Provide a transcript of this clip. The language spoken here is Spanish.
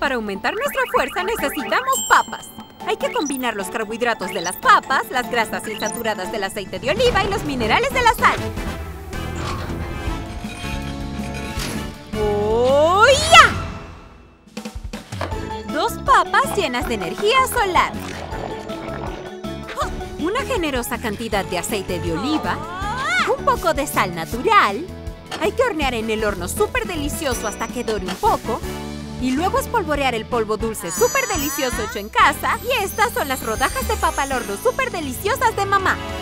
Para aumentar nuestra fuerza necesitamos papas. Hay que combinar los carbohidratos de las papas, las grasas insaturadas del aceite de oliva y los minerales de la sal. ¡Oh, ya! 2 papas llenas de energía solar. Una generosa cantidad de aceite de oliva. Un poco de sal natural. Hay que hornear en el horno súper delicioso hasta que dore un poco. Y luego espolvorear el polvo dulce súper delicioso hecho en casa. Y estas son las rodajas de papa al horno súper deliciosas de mamá.